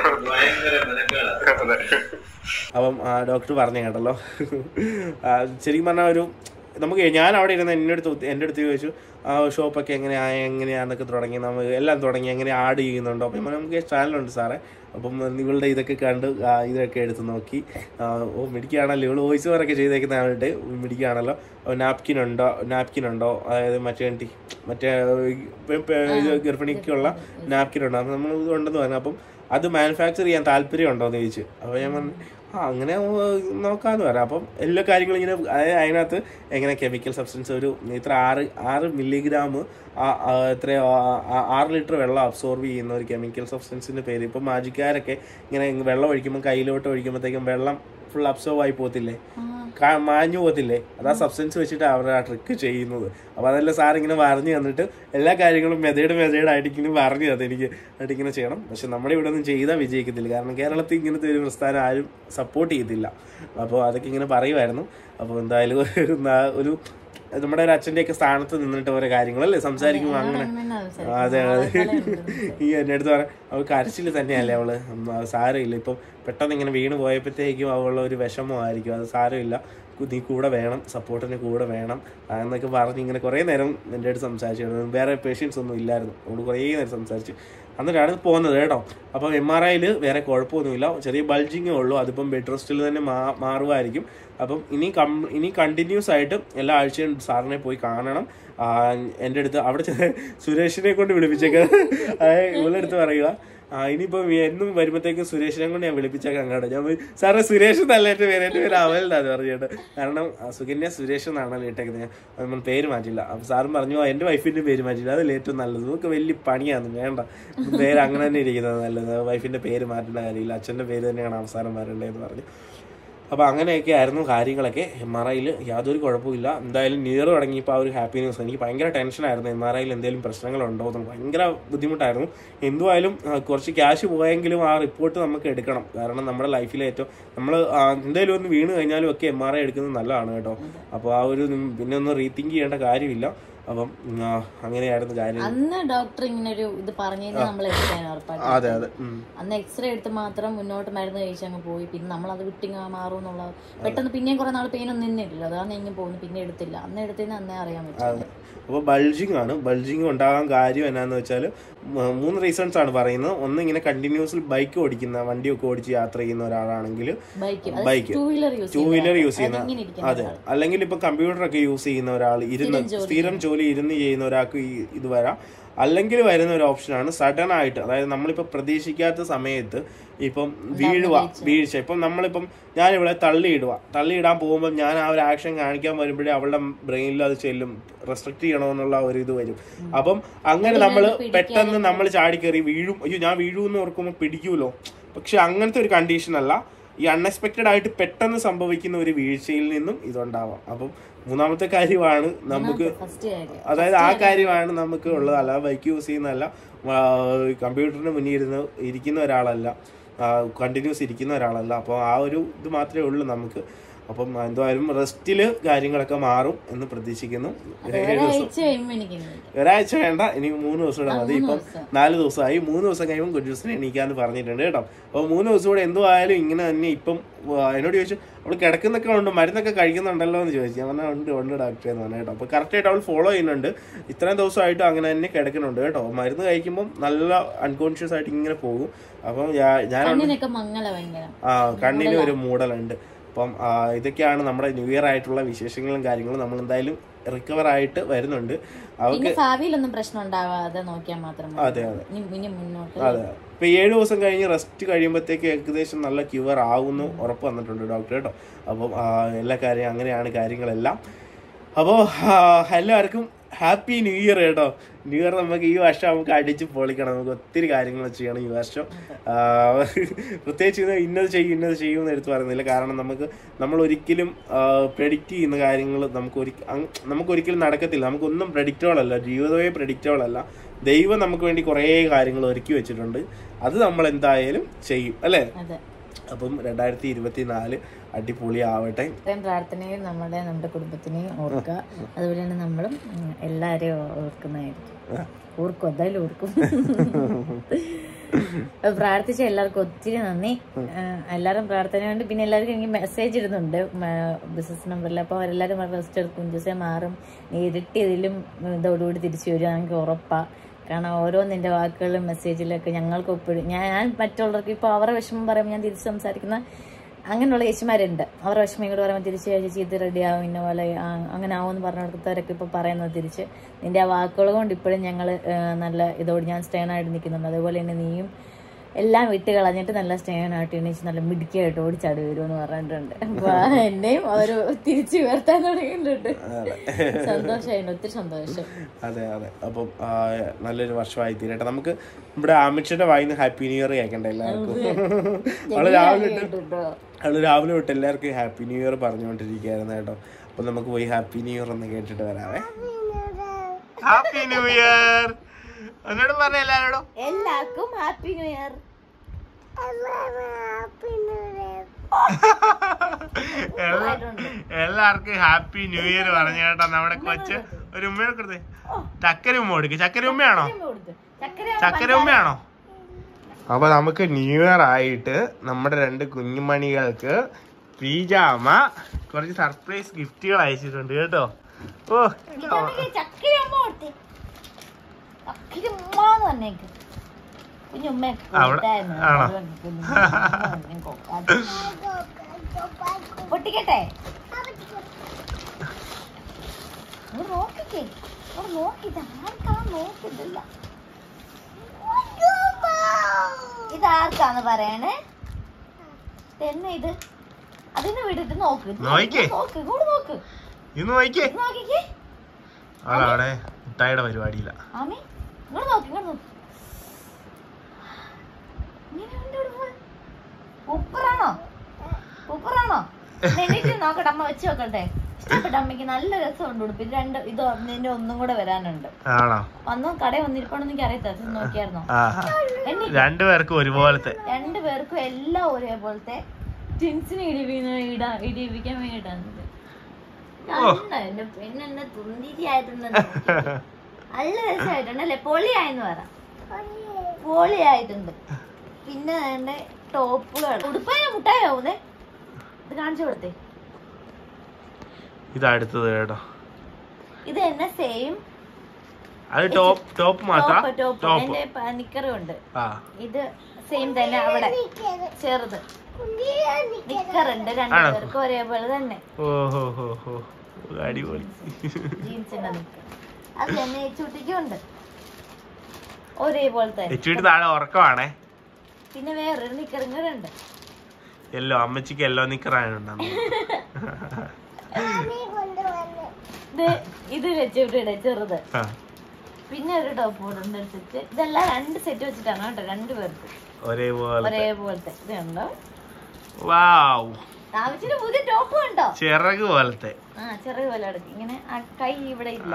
അപ്പം ഡോക്ടർ പറഞ്ഞു കേട്ടല്ലോ. ശരിക്കും പറഞ്ഞാൽ ഒരു നമുക്ക് ഞാൻ അവിടെ ഇരുന്ന് എൻ്റെ അടുത്ത് എൻ്റെ അടുത്ത് ചോദിച്ചു ആ ഷോപ്പൊക്കെ എങ്ങനെയാ എങ്ങനെയാന്നൊക്കെ തുടങ്ങി നമ്മൾ എല്ലാം തുടങ്ങി എങ്ങനെ ആഡ് ചെയ്യുന്നുണ്ടോ. അപ്പം നമുക്ക് ചാനലുണ്ട് സാറേ. അപ്പം ഇവളുടെ ഇതൊക്കെ കണ്ട് ഇതൊക്കെ എടുത്ത് നോക്കി. ഓ മിടിക്കുകയാണല്ലോ ഇവള് വോയിസ് ഓവറൊക്കെ ചെയ്തേക്കുന്ന ആളുടെ മിടിക്കുകയാണല്ലോ. നാപ്കിൻ ഉണ്ടോ നാപ്കിൻ ഉണ്ടോ അതായത് മറ്റേ മറ്റേ ഇത് ഗർഭിണിക്കുള്ള നാപ്കിൻ ഉണ്ടോ നമ്മൾ ഇത് ഉണ്ടെന്ന് പറഞ്ഞു. അപ്പം അത് മാനുഫാക്ചർ ചെയ്യാൻ താല്പര്യം ഉണ്ടോ എന്ന് ചോദിച്ചു. അപ്പോൾ ഞാൻ പറഞ്ഞു ആ അങ്ങനെ നോക്കാമെന്ന് പറയാം. അപ്പം എല്ലാ കാര്യങ്ങളും ഇങ്ങനെ അതായത് അതിനകത്ത് എങ്ങനെ കെമിക്കൽ സബ്സ്റ്റൻസ് ഒരു ഇത്ര ആറ് ആറ് മില്ലിഗ്രാം എത്രയോ ആറ് ലിറ്റർ വെള്ളം അബ്സോർബ് ചെയ്യുന്ന ഒരു കെമിക്കൽ സബ്സ്റ്റൻസിൻ്റെ പേര്. ഇപ്പം മാജിക്കാരൊക്കെ ഇങ്ങനെ വെള്ളം ഒഴിക്കുമ്പോൾ കയ്യിലോട്ട് ഒഴിക്കുമ്പോഴത്തേക്കും വെള്ളം ഫുൾ അബ്സോർവ് ആയി പോകത്തില്ലേ. മാഞ്ഞു പോകത്തില്ലേ, അതാ സബ്സ്റ്റൻസ് വെച്ചിട്ട് അവർ ആ ട്രിക്ക് ചെയ്യുന്നത്. അപ്പോൾ അതല്ല സാർ ഇങ്ങനെ പറഞ്ഞു തന്നിട്ട് എല്ലാ കാര്യങ്ങളും മെതേഡ് മെതേഡായിട്ട് ഇങ്ങനെ പറഞ്ഞു തന്നത് എനിക്ക് ആയിട്ട് ഇങ്ങനെ ചെയ്യണം. പക്ഷെ നമ്മുടെ ഇവിടെ ഒന്നും ചെയ്താൽ വിജയിക്കത്തില്ല, കാരണം കേരളത്തിൽ ഇങ്ങനത്തെ ഒരു പ്രസ്ഥാനം ആരും സപ്പോർട്ട് ചെയ്തില്ല. അപ്പോൾ അതൊക്കെ ഇങ്ങനെ പറയുമായിരുന്നു. അപ്പോൾ എന്തായാലും ഒരു നമ്മുടെ ഒരു അച്ഛൻ്റെയൊക്കെ സ്ഥാനത്ത് നിന്നിട്ട് ഓരോ കാര്യങ്ങളല്ലേ സംസാരിക്കുമ്പോൾ അങ്ങനെ. അതെ അതെ ഈ എൻ്റെ അടുത്ത് പറയാം, അവൾ കരച്ചിൽ തന്നെയല്ലേ അവള്, സാരമില്ല ഇപ്പം പെട്ടെന്ന് ഇങ്ങനെ വീണ് പോയപ്പോഴത്തേക്കും അവളുള്ള ഒരു വിഷമമായിരിക്കും, അത് സാരമില്ല, നീ കൂടെ വേണം, സപ്പോർട്ടിന് കൂടെ വേണം എന്നൊക്കെ പറഞ്ഞ് ഇങ്ങനെ കുറേ നേരം എൻ്റെ അടുത്ത് സംസാരിച്ചു. വേറെ പേഷ്യൻസ് ഒന്നും ഇല്ലായിരുന്നു, അവള് കുറേ നേരം സംസാരിച്ച് എന്നിട്ടാണ് പോകുന്നത് കേട്ടോ. അപ്പം എം ആർ ഐയിൽ വേറെ കുഴപ്പമൊന്നുമില്ല, ചെറിയ ബൾജിങ്ങേ ഉള്ളൂ, അതിപ്പം ബെഡ് റെസ്റ്റിൽ തന്നെ മാ മാറുമായിരിക്കും. അപ്പം ഇനി കം ഇനി കണ്ടിന്യൂസ് ആയിട്ട് എല്ലാ ആഴ്ചയും സാറിനെ പോയി കാണണം. എൻ്റെ അടുത്ത് അവിടെ സുരേഷിനെ കൊണ്ട് വിളിപ്പിച്ചേക്ക, ഇവളുടെ അടുത്ത് പറയുക ഇനിയിപ്പോൾ എന്നും വരുമ്പോഴത്തേക്കും സുരേഷിനെ കൊണ്ട് ഞാൻ വിളിപ്പിച്ചേക്കാം അങ്ങോട്ട്. ഞാൻ സാറേ സുരേഷ് നല്ലതായിട്ട് പേര് എൻ്റെ പേര് അവലുണ്ടാന്ന് പറഞ്ഞിട്ട്, കാരണം സുകന്യ സുരേഷ് എന്നാണ് ഇട്ടേക്കുന്നത്, നമ്മൾ പേര് മാറ്റില്ല. അപ്പം സാറും പറഞ്ഞു എൻ്റെ വൈഫിൻ്റെ പേര് മാറ്റില്ല, അതല്ലേ ഏറ്റവും നല്ലത്, നമുക്ക് വലിയ പണിയാണ്, വേണ്ട പേര് അങ്ങനെ തന്നെ ഇരിക്കുന്നത് നല്ലത്, വൈഫിൻ്റെ പേര് മാറ്റേണ്ട കാര്യമില്ല, അച്ഛൻ്റെ പേര് തന്നെയാണ് അവസാനം വരേണ്ടതെന്ന് പറഞ്ഞു. അപ്പോൾ അങ്ങനെയൊക്കെ ആയിരുന്നു കാര്യങ്ങളൊക്കെ. എം ആർ ഐയിൽ യാതൊരു കുഴപ്പമില്ല. എന്തായാലും നിയർ തുടങ്ങിയപ്പോൾ ആ ഒരു ഹാപ്പി ന്യൂസ്, എനിക്ക് ഭയങ്കര ടെൻഷനായിരുന്നു, എം ആർ ഐയിൽ എന്തെങ്കിലും പ്രശ്നങ്ങളുണ്ടോ എന്ന് ഭയങ്കര ബുദ്ധിമുട്ടായിരുന്നു. എന്തുമായാലും കുറച്ച് ക്യാഷ് പോയെങ്കിലും ആ റിപ്പോർട്ട് നമുക്ക് എടുക്കണം, കാരണം നമ്മുടെ ലൈഫിലെ ഏറ്റവും നമ്മൾ എന്തെങ്കിലും ഒന്ന് വീണ് കഴിഞ്ഞാലും ഒക്കെ എം ആർ ഐ എടുക്കുന്നത് നല്ലതാണ് കേട്ടോ. അപ്പോൾ ആ ഒരു പിന്നെ ഒന്ന് റീതിങ്ക് ചെയ്യേണ്ട കാര്യമില്ല. അപ്പം അങ്ങനെയായിരുന്നു കാര്യം. അന്ന് ഡോക്ടർ ഇങ്ങനെ ഒരു ഇത് പറഞ്ഞു നമ്മൾ അതെ അതെ അന്ന് എക്സ്റേ എടുത്ത് മാത്രം മുന്നോട്ട് മരുന്ന് കഴിച്ച് അങ്ങ് പോയി. പിന്നെ നമ്മൾ അത് വിട്ടിങ്ങ് മാറും എന്നുള്ളത് പെട്ടെന്ന് പിന്നെയും കുറെ നാൾ പെയിനൊന്നും നിന്നിട്ടില്ല, അതാണ് ഇങ്ങനെ പോകുന്നു. പിന്നെ എടുത്തില്ല, അന്ന് എടുത്തതിന് അന്നേ അറിയാൻ പറ്റും. അപ്പോൾ ബൾജിങ് ആണ്. ബൾജിങ് ഉണ്ടാകാൻ കാര്യം എന്നാന്ന് വെച്ചാൽ മൂന്ന് റീസൺസ് ആണ് പറയുന്നത്. ഒന്ന്, ഇങ്ങനെ കണ്ടിന്യൂസിൽ ബൈക്ക് ഓടിക്കുന്ന വണ്ടിയൊക്കെ ഓടിച്ച് യാത്ര ചെയ്യുന്ന ഒരാളാണെങ്കിൽ ബൈക്ക് ടൂ വീലർ യൂസ് ചെയ്യുന്ന, അതെ, അല്ലെങ്കിൽ ഇപ്പൊ കമ്പ്യൂട്ടറൊക്കെ യൂസ് ചെയ്യുന്ന ഒരാൾ, ഇരുന്ന് സ്ഥിരം ജോലി ഇരുന്ന് ചെയ്യുന്ന ഒരാൾക്ക് ഇത് വരാം. അല്ലെങ്കിൽ വരുന്ന ഒരു ഓപ്ഷനാണ് സഡൻ ആയിട്ട്, അതായത് നമ്മളിപ്പോൾ പ്രതീക്ഷിക്കാത്ത സമയത്ത് ഇപ്പം വീഴുക, വീഴ്ച. ഇപ്പം നമ്മളിപ്പം ഞാനിവിടെ തള്ളിയിടുക, തള്ളിയിടാൻ പോകുമ്പോൾ ഞാൻ ആ ഒരു ആക്ഷൻ കാണിക്കാൻ വരുമ്പോഴേ അവളുടെ ബ്രെയിനിൽ അത് ചെല്ലും, റെസ്ട്രിക്ട് ചെയ്യണമെന്നുള്ള ഒരു ഇത് വരും. അപ്പം അങ്ങനെ നമ്മൾ പെട്ടെന്ന് നമ്മൾ ചാടിക്കയറി വീഴും, അയ്യോ ഞാൻ വീഴുമെന്ന് ഓർക്കുമ്പോൾ പിടിക്കൂലോ. പക്ഷെ അങ്ങനത്തെ ഒരു കണ്ടീഷൻ അല്ല, ഈ അൺഎക്സ്പെക്റ്റഡ് ആയിട്ട് പെട്ടെന്ന് സംഭവിക്കുന്ന ഒരു വീഴ്ചയിൽ നിന്നും ഇതുണ്ടാവാം. അപ്പം മൂന്നാമത്തെ കാര്യമാണ് നമുക്ക്, അതായത് ആ കാര്യമാണ് നമുക്ക് ഉള്ളത്. അല്ല ബൈക്ക് യൂസ് ചെയ്യുന്നതല്ല, കമ്പ്യൂട്ടറിന് മുന്നിൽ ഇരുന്ന് ഇരിക്കുന്ന ഒരാളല്ല, കണ്ടിന്യൂസ് ഇരിക്കുന്ന ഒരാളല്ല. അപ്പോൾ ആ ഒരു ഇത് മാത്രമേ ഉള്ളൂ നമുക്ക്. അപ്പം എന്തായാലും റെസ്റ്റില് കാര്യങ്ങളൊക്കെ മാറും എന്ന് പ്രതീക്ഷിക്കുന്നു. ഒരാഴ്ച വേണ്ട, ഇനി മൂന്ന് ദിവസം കൂടെ മതി. ഇപ്പം നാല് ദിവസമായി, മൂന്ന് ദിവസം കഴിയുമ്പോൾ കുഞ്ചൂസിനെ എണീക്കാന്ന് പറഞ്ഞിട്ടുണ്ട് കേട്ടോ. അപ്പോൾ മൂന്ന് ദിവസം കൂടെ എന്തോ ആയാലും ഇങ്ങനെ തന്നെ. ഇപ്പം എന്നോട് ചോദിച്ചു അവൾ കിടക്കുന്നൊക്കെ ഉണ്ട്, മരുന്നൊക്കെ കഴിക്കുന്നുണ്ടല്ലോ എന്ന് ചോദിച്ചു. ഞാൻ പറഞ്ഞാൽ ഉണ്ട് ഉണ്ട് ഡോക്ടറെ എന്ന് പറഞ്ഞു കേട്ടോ. അപ്പോൾ കറക്റ്റായിട്ട് അവൾ ഫോളോ ചെയ്യുന്നുണ്ട്, ഇത്രയും ദിവസമായിട്ട് അങ്ങനെ തന്നെ കിടക്കുന്നുണ്ട് കേട്ടോ. മരുന്ന് കഴിക്കുമ്പോൾ നല്ല അൺകോൺഷ്യസ് ആയിട്ട് ഇങ്ങനെ പോകും. അപ്പം ഞാൻ ആ കണ്ണിന് ഒരു മൂടലുണ്ട്. അപ്പം ഇതൊക്കെയാണ് നമ്മുടെ ന്യൂ ഇയർ ആയിട്ടുള്ള വിശേഷങ്ങളും കാര്യങ്ങളും. നമ്മൾ എന്തായാലും റിക്കവർ ആയിട്ട് വരുന്നുണ്ട്. അവർക്ക് ഭാവിയിലൊന്നും പ്രശ്നം ഉണ്ടാവാതെ നോക്കിയാൽ മാത്രം. അതെ അതെ അതെ. ഇപ്പൊ ഏഴു ദിവസം കഴിഞ്ഞ് റെസ്റ്റ് കഴിയുമ്പോഴത്തേക്ക് ഏകദേശം നല്ല ക്യൂർ ആവുന്നു ഉറപ്പ് വന്നിട്ടുണ്ട് ഡോക്ടർ കേട്ടോ. അപ്പം എല്ലാ കാര്യം അങ്ങനെയാണ് കാര്യങ്ങളെല്ലാം. അപ്പോൾ എല്ലാവർക്കും ഹാപ്പി ന്യൂ ഇയർ കേട്ടോ. ന്യൂ ഇയർ നമുക്ക് ഈ വർഷം നമുക്ക് അടിച്ച് പൊളിക്കണം, നമുക്ക് ഒത്തിരി കാര്യങ്ങൾ ചെയ്യണം ഈ വർഷം. പ്രത്യേകിച്ച് ഇത് ഇന്നത് ചെയ്യും ഇന്നത് ചെയ്യും എന്ന് എടുത്ത് പറയുന്നില്ല, കാരണം നമുക്ക് നമ്മൾ ഒരിക്കലും പ്രെഡിക്റ്റ് ചെയ്യുന്ന കാര്യങ്ങൾ നമുക്ക് ഒരി നമുക്കൊരിക്കലും നടക്കത്തില്ല. നമുക്കൊന്നും പ്രെഡിക്റ്റബിൾ അല്ല, ജീവിതമേ പ്രെഡിക്റ്റബിൾ അല്ല. ദൈവം നമുക്ക് വേണ്ടി കുറേ കാര്യങ്ങൾ ഒരുക്കി വെച്ചിട്ടുണ്ട്, അത് നമ്മൾ എന്തായാലും ചെയ്യും അല്ലേ. അപ്പം രണ്ടായിരത്തി ഇരുപത്തി നാല് അടിപൊളി ആവട്ടെ. പ്രാർത്ഥനയും നമ്മുടെ നമ്മുടെ കുടുംബത്തിനെയും ഓർക്കുക, അതുപോലെ തന്നെ നമ്മളും എല്ലാരെയും ഓർക്കുന്നതായിരിക്കും. ഓർക്കും, എന്തായാലും ഓർക്കും. പ്രാർത്ഥിച്ച എല്ലാവർക്കും ഒത്തിരി നന്ദി. എല്ലാവരും പ്രാർത്ഥനയുണ്ട്. പിന്നെ എല്ലാവർക്കും എനിക്ക് മെസ്സേജ് ഇടുന്നുണ്ട് ബിസിനസ് നമ്പറിൽ. അപ്പോൾ എല്ലാവരും റെസ്റ്റ് എടുക്കും, കുഞ്ചൂസേ മാറും, നീ ഇരുട്ടിയതിലും ഇതോടുകൂടി തിരിച്ചു വരും, എനിക്ക് ഉറപ്പാ. കാരണം ഓരോ നിന്റെ വാക്കുകളും മെസ്സേജിലൊക്കെ ഞങ്ങൾക്ക് ഒപ്പിടും. ഞാൻ മറ്റുള്ളവർക്ക് ഇപ്പോൾ അവരുടെ വിഷമം പറയുമ്പോൾ ഞാൻ തിരിച്ച് സംസാരിക്കുന്ന അങ്ങനെയുള്ള ചേച്ചിമാരുണ്ട്. അവരുടെ വിഷമം കൂടെ പറയുമ്പോൾ തിരിച്ച് ചേച്ചി ഇത് റെഡിയാവും, ഇന്ന പോലെ അങ്ങനെ ആവുമെന്ന് പറഞ്ഞു കൊടുത്തവരൊക്കെ ഇപ്പോൾ പറയുന്നത് തിരിച്ച് നിന്റെ ആ വാക്കുകൾ കൊണ്ട് ഇപ്പോഴും ഞങ്ങൾ നല്ല ഇതോട് ഞാൻ സ്റ്റേണായിട്ട് നിൽക്കുന്നുണ്ട്. അതുപോലെ തന്നെ നീയും എല്ലാം വിട്ട് കളഞ്ഞിട്ട് നല്ല സ്നേഹമായിട്ട് എണീച്ച് നല്ല മിടുക്കിയായിട്ട് ഓടിച്ചാടി വരുമെന്ന് പറഞ്ഞിട്ടുണ്ട്. അപ്പൊ എന്നെയും അവര് തിരിച്ചു ഉയർത്താൻ തുടങ്ങിയിട്ടുണ്ട്. സന്തോഷമായിരുന്നു, ഒത്തിരി സന്തോഷം. അതെ അതെ. അപ്പം നല്ലൊരു വർഷമായി തീരട്ടെ. നമുക്ക് ഇവിടെ അമിത്ഷയുടെ വായിന്ന് ഹാപ്പി ന്യൂ ഇയർ കേൾക്കണ്ട എല്ലാവർക്കും. അവള് രാവിലെ അവള് രാവിലെ തൊട്ട് എല്ലാവർക്കും ഹാപ്പി ന്യൂ ഇയർ പറഞ്ഞുകൊണ്ടിരിക്കുകയായിരുന്നു കേട്ടോ. അപ്പൊ നമുക്ക് പോയി ഹാപ്പി ന്യൂ ഇയർ ഒന്ന് കേട്ടിട്ട് വരാവേ. ഹാപ്പി ന്യൂ ഇയർ എന്നോട് പറഞ്ഞ എല്ലാരോടും എല്ലാവർക്കും ഹാപ്പി ന്യൂ ഇയർ. എല്ലാവർക്കും ഹാപ്പി ന്യൂ ഇയർ പറഞ്ഞു കേട്ടോ. നമ്മുടെ കൊച്ച് ഒരു ഉമ്മയെ കൊടുത്തേ. ചക്കര ഉമ്മ കൊടുക്ക്. ചക്കര ഉമ്മയാണോ? ചക്കര ഉമ്മയാണോ? അപ്പൊ നമുക്ക് ന്യൂ ഇയർ ആയിട്ട് നമ്മുടെ രണ്ട് കുഞ്ഞുമണികൾക്ക് പീജാമ കുറച്ച് സർപ്രൈസ് ഗിഫ്റ്റുകൾ അയച്ചിട്ടുണ്ട് കേട്ടോ. ഓ പൊട്ടിക്കട്ടെ. നോക്കിക്കേ, നോക്കിട്ട് ആർക്കാണ് നോക്കിട്ടില്ല. ഇതാർക്കാന്ന് പറയണേ തന്നെ. ഇത് അതിന് വിട്ടിട്ട് നോക്ക് നോക്ക് നോക്ക് നോക്ക് ഇന്ന് നോക്കിക്കേ. ആളവിടെ മുട്ടായിയുടെ പരിപാടിയില്ല. ആമി ഇങ്ങോട്ട് നോക്ക് ഇങ്ങോട്ട് നോക്ക്. ഉപ്പറാണോ ഉപ്പറാണോ? എന്നിട്ട് നോക്കട്ടെ, അമ്മ വെച്ച് നോക്കട്ടെ. ഇഷ്ടപ്പെട്ട അമ്മയ്ക്ക് നല്ല രസമുണ്ട് ഉടുപ്പ്. ഇത് രണ്ട് ഇത് ഒന്നിന്റെ ഒന്നും കൂടെ വരാനുണ്ട്. വന്നു കടയിൽ വന്നിരിപ്പണെന്ന് എനിക്ക് അറിയത്തില്ല. നോക്കിയായിരുന്നോ? രണ്ടുപേർക്കും ഒരുപോലത്തെ, രണ്ടുപേർക്കും എല്ലാം ഒരേപോലത്തെ ജിൻസിന് ഇടിവിന് ഇടാ ഇടിവിക്കാൻ വേണ്ടിയിട്ടാണ്. എന്റെ പെണ്ണെന്നെ തുന്തിരിയായിട്ടുണ്ട്. നല്ല രസമായിട്ടുണ്ട് അല്ലെ? പൊളിയായെന്ന് പറ. പൊളിയായിട്ടുണ്ട്. പിന്നെ എന്റെ ടോപ്പുകൾ ഉടുപ്പായ മുട്ടായാവൂന്നേ. ഇത് കാണിച്ചു കൊടുത്തേ. ഇത് അടുത്തത് കേട്ടോ. ഇത് തന്നെ സെയിം. അത് ടോപ്പ് ടോപ്പ് മാത്രം. ടോപ്പ് എന്റെ നിക്കറും ഉണ്ട്. ഇത് സെയിം തന്നെ. അവിടെ ചെറുത് നിക്കറുണ്ട്. രണ്ടുപേർക്കും ഒരേപോലെ തന്നെ. ജീൻസിന്റെ നിക്കർ അത് തന്നെ ചുട്ടിക്കുണ്ട് ഒരേപോലത്തെ. ഉറക്കമാണേ. പിന്നെ വേറൊരു നിക്കറും കൂടെ ഉണ്ട്. യെല്ലോ അമ്മച്ചിക്ക് യെല്ലോ നിക്കറാണ്. ഇത് വെച്ചിട്ട് ചെറുത്. പിന്നെ ഒരു ടോപ്പ് കൂടെ ഉണ്ട് സെറ്റ്. ഇതെല്ലാം രണ്ട് സെറ്റ് വെച്ചിട്ടാണ് കേട്ടോ രണ്ടുപേർക്ക് ഒരേപോലത്തെ. ഇതുണ്ടോ? ആവശ്യത്തിന് പുതിയ ടോപ്പ് ഉണ്ടോ? ചിറക് പോലത്തെ. ആ ചിറക് പോലെ എടുക്കും. ഇങ്ങനെ കൈ ഇവിടെ ഇല്ല.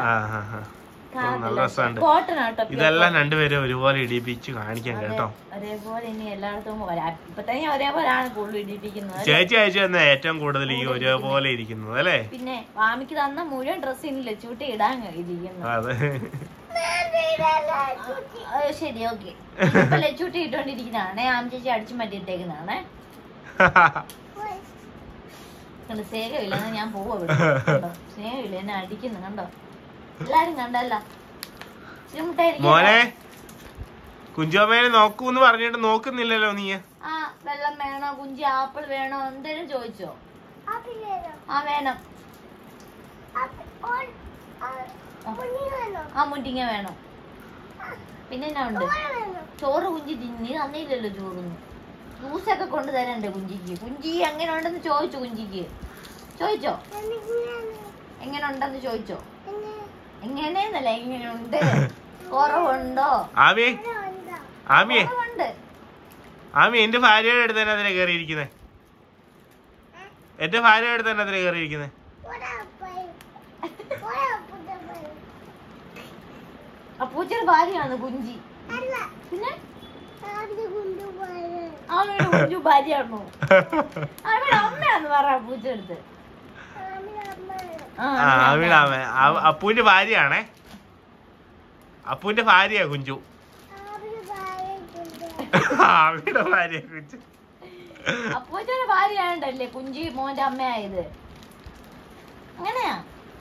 കോട്ടൺ ആട്ടോ. ഇതെല്ലാം രണ്ടുപേരും ഒരുപോലെ ഇടിപ്പിച്ച് കാണിക്കാൻ കേട്ടോ. ഒരേപോലെ ഇനി എല്ലായിടത്തും ഇപ്പൊ തന്നെ ഒരേപോലെയാണ് കൂടുതൽ ഇടിപ്പിക്കുന്നത്. ചേച്ചി അയച്ചു തന്നെ ഏറ്റവും കൂടുതൽ ഈ ഒരേപോലെ ഇരിക്കുന്നത് അല്ലേ? പിന്നെ വാമിക്ക് തന്ന മുഴുവൻ ഡ്രസ് ഇനി ലച്ചൂട്ടി ഇടാൻ ഇരിക്കുന്നു. അതെ ശരി ഓക്കെ. ലച്ചൂട്ടി ഇട്ടോണ്ടിരിക്കുന്നതാണേ. ആം ചേച്ചി അടിച്ചു മാറ്റിയിട്ടേക്കുന്നതാണേ. കണ്ടോ സ്നേഹമില്ല ഞാൻ പോവാ. കണ്ടോ സ്നേഹമില്ല എന്നെ അടിക്കുന്നു. കണ്ടോ എല്ലാരും കണ്ടല്ല. മോനെ കുഞ്ചോമേനെ നോക്കൂന്ന് പറഞ്ഞിട്ട് നോക്കുന്നില്ലല്ലോ നീ. ആ വെള്ളം വേണോ കുഞ്ചി? ആപ്പിൾ വേണോ? എന്തേലും ചോദിച്ചോ? ആ വേണം. ആ മുണ്ടിങ്ങ വേണം. പിന്നെ എന്നാ ഉണ്ട്? ചോറ് കുഞ്ചി തിന്നി തന്നില്ലല്ലോ ചോറൊന്നും. ജ്യൂസൊക്കെ കൊണ്ട് തരണ്ടേ കുഞ്ചിക്ക്? കുഞ്ചി എങ്ങനെ ഉണ്ടെന്ന് ചോദിച്ചോ? കുഞ്ചിക്ക് ചോദിച്ചോ എങ്ങനെ ഉണ്ടെന്ന് ചോദിച്ചോ? എങ്ങനെയെന്നല്ല എങ്ങനെയുണ്ട്, കുറവുണ്ടോ? ആമിയെ ആമിയെ ആമി എന്റെ ഭാര്യയുടെ അടുത്ത് തന്നെ അതിനെ കയറിയിരിക്കുന്നേ. എന്റെ ഭാര്യയുടെ അടുത്ത് തന്നെ അതിനെ കയറിയിരിക്കുന്നേ. അപ്പൂച്ചയുടെ ഭാര്യയാണ് കുഞ്ചി. പിന്നെ ആമയുടെ കുഞ്ചു ഭാര്യയാണോ? ആമയുടെ അമ്മയാന്ന് പറ അപ്പൂച്ചയുടെ അടുത്ത്. ആമിയുടെ അമ്മ അപ്പൂന്റെ ഭാര്യയാണേ. അപ്പൂന്റെ ഭാര്യയാ കുഞ്ചു. ആമിയുടെ ഭാര്യ കുഞ്ചു. അപ്പൂച്ചയുടെ ഭാര്യയാണ്ടല്ലേ കുഞ്ചി മോന്റെ അമ്മയായത്. അങ്ങനെയാ?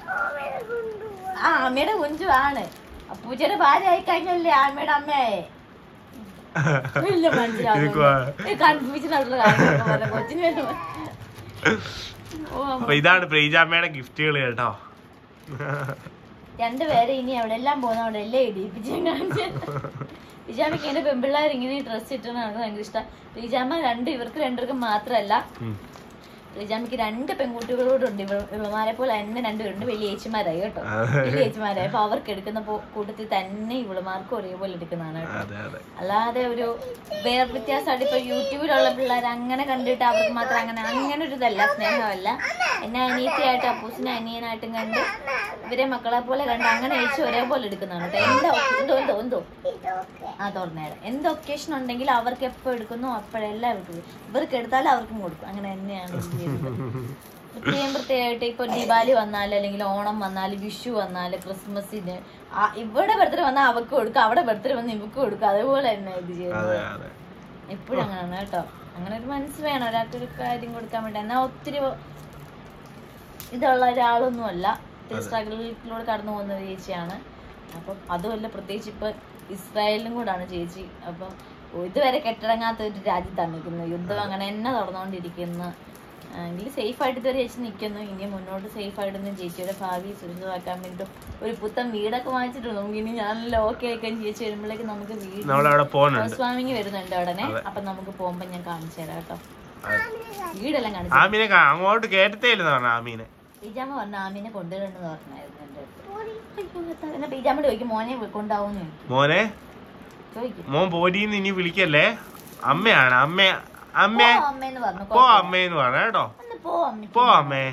ആ അമ്മയുടെ കുഞ്ചു ആണ്. അപ്പൂച്ചയുടെ ഭാര്യ ആയി കഴിഞ്ഞല്ലേ അമ്മയുടെ അമ്മയായേ. ഇല്ല മനസ്സിലാവും. കൺഫ്യൂഷൻ ആയിട്ടുള്ള കാര്യങ്ങളൊക്കെ കൊച്ചിന്. അപ്പൊ ഇതാണ് പ്രീജാമ്മയുടെ ഗിഫ്റ്റുകൾ കേട്ടോ. രണ്ടുപേരെ ഇനി അവിടെ എല്ലാം പോകുന്ന അവിടെ എല്ലാം ഇടിയിപ്പിച്ചു കാണിച്ചു. റിജാമയ്ക്ക് എന്റെ പെൺപിള്ളേർ ഇങ്ങനെ ഡ്രസ്സ് ഇട്ടാണ് എനിക്ക് ഭയങ്കര ഇഷ്ടം. റിജാമ രണ്ട് ഇവർക്ക് രണ്ടുപേർക്കും മാത്രമല്ല, റിജാമയ്ക്ക് രണ്ട് പെൺകുട്ടികളോടുണ്ട്. ഇവളമാരെ പോലെ എന്നെ രണ്ടുപേരുണ്ട്. വലിയ ചേച്ചിമാരായി കേട്ടോ, വലിയ ചേച്ചിമാരായി. അപ്പൊ അവർക്ക് എടുക്കുന്ന കൂട്ടത്തിൽ തന്നെ ഇവളുമാർക്കും ഒരേപോലെ എടുക്കുന്നതാണ് കേട്ടോ. അല്ലാതെ ഒരു വേറെ വ്യത്യാസമായിട്ട് ഇപ്പൊ യൂട്യൂബിലുള്ള പിള്ളേർ അങ്ങനെ കണ്ടിട്ട് അവർക്ക് മാത്രം അങ്ങനെ അങ്ങനെ ഒരു ഇതല്ല, സ്നേഹമല്ല. എന്നെ അനിയത്തിയായിട്ട് അപ്പൂസിനെ അനിയനായിട്ടും കണ്ട് ഇവരെ മക്കളെ പോലെ കണ്ട് അങ്ങനെ ചേച്ചി ഒരേപോലെ എടുക്കുന്നതാണ് കേട്ടോ. എന്താ എന്തോ എന്തോ എന്തോ ആ തുറന്നേരം എന്ത് ഒക്കേഷൻ ഉണ്ടെങ്കിൽ അവർക്ക് എപ്പോ എടുക്കുന്നു അപ്പോഴെല്ലാം അവർക്ക് ഇവർക്ക് എടുത്താലും അവർക്കും കൊടുക്കും. അങ്ങനെ തന്നെയാണ് പ്രത്യേകം പ്രത്യേകമായിട്ട് ഇപ്പൊ ദീപാവലി വന്നാല് അല്ലെങ്കിൽ ഓണം വന്നാല് വിഷു വന്നാല് ക്രിസ്മസിന് ഇവിടെ ബർത്ത്ഡേ വന്നാൽ അവർക്ക് കൊടുക്കും, അവിടെ ബർത്ത്ഡേ വന്ന് ഇവർക്ക് കൊടുക്കും. അതേപോലെ തന്നെ ഇത് ചെയ്യുന്നത് എപ്പോഴും അങ്ങനെയാണ് കേട്ടോ. അങ്ങനെ ഒരു മനസ്സ് വേണം ഒരാൾക്കൊരു കാര്യം കൊടുക്കാൻ വേണ്ടി. എന്നാൽ ഒത്തിരി ഇതുള്ള ഒരാളൊന്നും അല്ല, ഒത്തിരി സ്ട്രഗിളിലൂടെ കടന്നു പോകുന്ന ഒരു ചേച്ചിയാണ്. അപ്പം അതുമല്ല, പ്രത്യേകിച്ച് ഇപ്പൊ ഇസ്രായേലിലും കൂടാണ് ചേച്ചി. അപ്പം ഇതുവരെ കെട്ടടങ്ങാത്ത ഒരു രാജ്യത്താണ് നിൽക്കുന്നത്. യുദ്ധം അങ്ങനെ തന്നെ നടന്നുകൊണ്ടിരിക്കുന്ന എങ്കിൽ സേഫായിട്ട് ഇതുവരെ ചേച്ചി നിൽക്കുന്നു. ഇനി മുന്നോട്ട് സേഫായിട്ടൊന്ന് ചേച്ചിയുടെ ഭാവി സുരക്ഷിതമാക്കാൻ വേണ്ടി ഒരു പുത്തൻ വീടൊക്കെ വാങ്ങിച്ചിട്ടുണ്ട്. നമുക്ക് ഇനി ഞാനെല്ലാം ഓക്കെ ആക്കാൻ ചേച്ചി വരുമ്പോഴേക്ക് നമുക്ക് വീട് ഹൗസ് വാമിങ് വരുന്നുണ്ട് ഉടനെ. അപ്പൊ നമുക്ക് പോകുമ്പോ ഞാൻ കാണിച്ചു തരാം കേട്ടോ. വീടെല്ലാം കാണിച്ചു അങ്ങോട്ട് കേട്ടത്തേന്ന് പിജാമ പറഞ്ഞ ആമീനെ കൊണ്ടുവരണമെന്ന് പറഞ്ഞായിരുന്നു എന്റെ അടുത്ത്. എന്നാ പിജാമയോട് ചോദിക്കും മോനെ കൊണ്ടാവും മോനെ ചോദിക്കും. മോൻ പോരീന്ന് ഇനി വിളിക്കല്ലേ, അമ്മയാണ് അമ്മ അമ്മേ അമ്മേന്ന് പറഞ്ഞു. പോ അമ്മേന്ന് പറഞ്ഞ കേട്ടോ. പോ അമ്മേ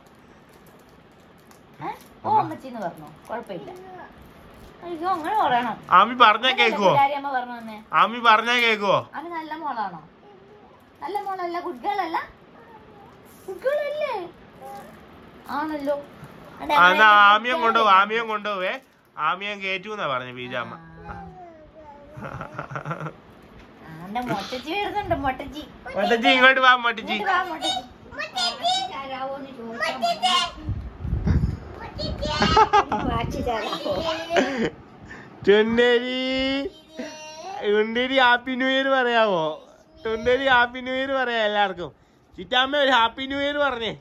ഓ അമ്മച്ചിന്ന് പറഞ്ഞു, കുഴപ്പമില്ല. അയ്യോ അങ്ങനെ പറയണം. ആമി പറഞ്ഞാ കേക്കുവോ? അമ്മ പറഞ്ഞു തന്നെ. ആമി പറഞ്ഞാ കേക്കുവോ? അത് നല്ല മോളാണോ? നല്ല മോളല്ല, കുട്ടികളല്ല, കുട്ടികളല്ലേ? ആണല്ലോ. ആമിയം കൊണ്ടുപോകും, ആമിയം കൊണ്ടുപോവേ. ആമിയം കേറ്റൂന്നാ പറഞ്ഞു ബീജാമ്മ. മൊട്ടച്ചി വരുന്നുണ്ട്. മൊട്ടച്ചി മൊട്ടച്ചി ഇങ്ങോട്ട് വാ. മൊട്ടച്ചി ചുണ്ടേരി ചുണ്ടേരി ഹാപ്പി ന്യൂ ഇയർ പറയാവോ? ചുണ്ടേരി ഹാപ്പി ന്യൂ ഇയർ പറയാ എല്ലാവർക്കും. ചിറ്റാമ്മ ഒരു ഹാപ്പി ന്യൂ ഇയർ പറഞ്ഞേ.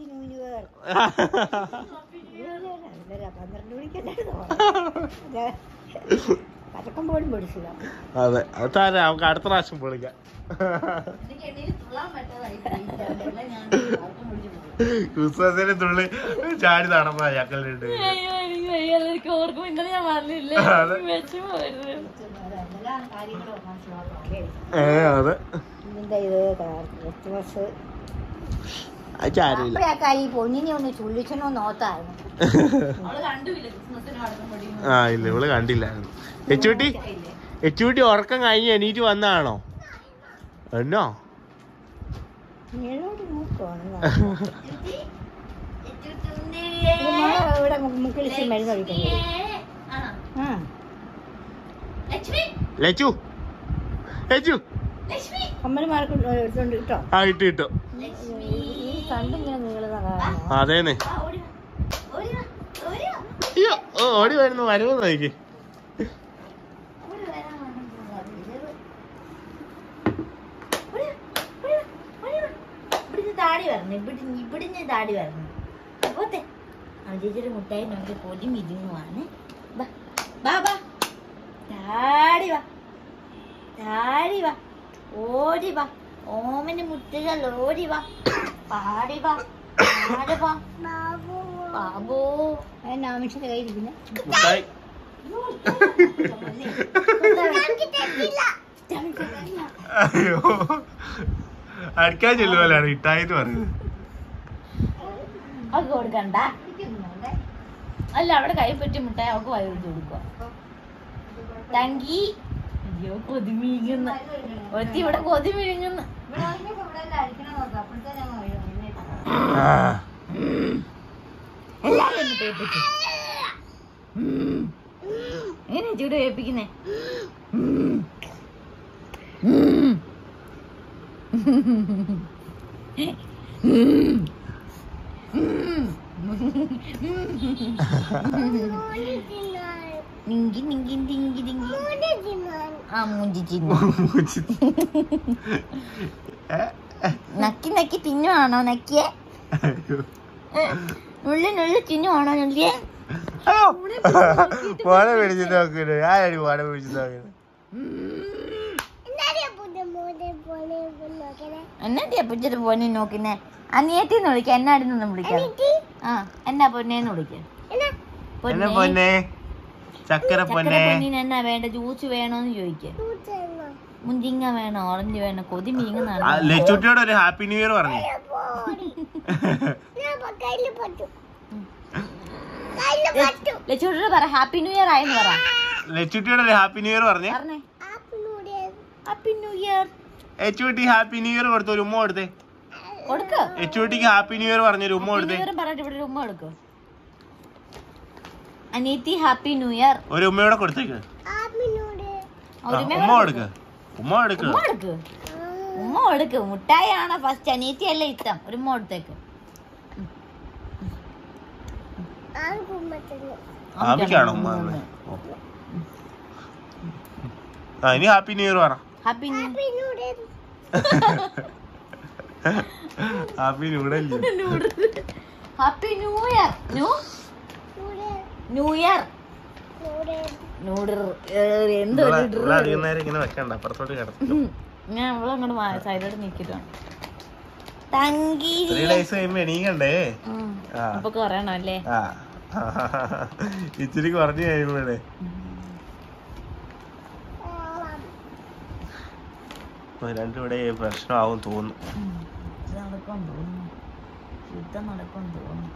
അതെ അതാരാ നമുക്ക് അടുത്ത പ്രാവശ്യം പൊളിക്കാം. ക്രിസ്മസിന് തുള്ളി ചാടി നടന്ന ചക്കളുണ്ട്. അതെ പൊന്നിനെ ഒന്ന് ചുള്ളിച്ചനോ നോത്തായിരുന്നു. ആ ഇല്ല ഇവള് കണ്ടില്ലായിരുന്നു. എച്ചൂട്ടി എച്ചൂട്ടി ഉറക്കം കഴിഞ്ഞ് എണീറ്റ് വന്നാണോ? എന്നോ ലച്ചു ലച്ചു ആ ഇട്ട് കിട്ടോ. അതേന്നെ അയ്യോ ഓടി വരുന്നു. വരുമോ നോക്കി. താടി വരണം, ഇവിടുന്ന് താടി വരണം. പോത്തെ ചേച്ചിയുടെ മുട്ടായി നമുക്ക് പൊടി മിരിങ്ങുവാണ്. താടി വാ, താടി വാ, ഓടി വാ, ഓമന് മുട്ടുകൾ ഓടി വാ, പാടി വാ, പാടി വാ ബാബു. അതിന്റെ ആവശ്യത്തെ കയ്യിരിക്കുന്ന അയ്യോ അടിക്കാൻ ചെല്ലുപോലാണ് ഇട്ടായിട്ട് പറയുന്നത്. അവക്ക് കൊടുക്കണ്ട. അല്ല അവിടെ കൈ പറ്റി മുട്ടായി അവക്ക് വായി കൊടുത്ത് കൊടുക്കുക. തങ്കി അയ്യോ കൊതി മിഴുങ്ങുന്ന ഒത്തി ഇവിടെ കൊതി മിഴുങ്ങുന്ന. എല്ലാരും കേൾപ്പിച്ചു. എങ്ങനെ ചൂട് കേൾപ്പിക്കുന്നേ? നിങ്കി നിങ്കി തിങ്കി തിങ്കി ആ മൂഞ്ചി ചിന്നു. നക്കി നക്കി തിന്നുവാണോ? നക്കിയേ നുള്ളി നുള്ളി തിന്നുവാണോ? നുള്ളിയേ അയ്യോ മോനെ പിടിച്ചിട്ട് നോക്കുന്നു. ആരാടി മോനെ പിടിച്ചിട്ട് നോക്കുന്നത്? എന്നാ പുച്ചിട്ട് പൊന്നെ നോക്കുന്നേ? അനിയത്തിന്ന് വിളിക്ക, എന്നാടിന്നൊന്നും വിളിക്കാം. ആ എന്നാ പൊന്നേന്ന് വിളിക്കാം. പൊന്നെ ചക്കര പൊന്നെ എന്നാ വേണ്ട? ജ്യൂസ് വേണോന്ന് ചോദിക്കാം. മുഞ്ചിങ്ങ വേണോ, ഓറഞ്ച് വേണോ, കൊതി മീങ്ങുന്നാണ്. ലച്ചുട്ടിയോട് ഒരു ഹാപ്പി ന്യൂ ഇയർ പറഞ്ഞു. ലച്ചുട്ടിയോട് പറ ഹാപ്പി ന്യൂ ഇയർ ആയെന്ന് പറ. ലച്ചുട്ടിയോട് ഒരു ഹാപ്പി ന്യൂ ഇയർ പറഞ്ഞേ. Happy new year. എച്ചുട്ടി ഹാപ്പി ന്യൂ ഇയർ കൊടുത്തു. ഒരു ഉമ്മ കൊടുത്തേ. കൊടുക്ക്. എച്ചുട്ടിക്ക് ഹാപ്പി ന്യൂ ഇയർ പറഞ്ഞൊരു ഉമ്മ കൊടുത്തേ. പറഞ്ഞിട്ട് ഇവിടെ ഒരു ഉമ്മ കൊടുക്കും. അനീതി ഹാപ്പി ന്യൂ ഇയർ. ഒരു ഉമ്മയോടെ കൊടുത്തേക്ക്. ഉമ്മ കൊടുക്ക്. ഉമ്മ കൊടുക്ക്. ഉമ്മ കൊടുക്ക്. ഉമ്മ കൊടുക്ക്. മുട്ടായി ആണോ ഫസ്റ്റ്? അനീതി അല്ലേ ഇഷ്ടം? ഒരു ഉമ്മ കൊടുത്തേക്ക്. ആമിക്കാണോ ഉമ്മ? ആ ഇനി ഹാപ്പി ന്യൂ ഇയർ പറ. Happy new happy noodle. Happy new year. New new year noodle എന്തോ ഇങ്ങനെ വെക്കണ്ട, അപ്പുറത്തോട്ട് കിടക്കും. ഞാൻ ഇവിടെ അങ്ങോട്ട് സൈഡോട്ട് നീക്കിട്ടാണ്. എണീക്കണ്ടേ? അപ്പൊ കൊറയണോ അല്ലേ? ഇച്ചിരി കുറഞ്ഞു കഴിയുമ്പോഴേ രണ്ടിവിടെ പ്രശ്നമാവും തോന്നുന്നു. നടക്കാൻ തോന്നുന്നു. യുദ്ധം നടക്കാൻ തോന്നുന്നു.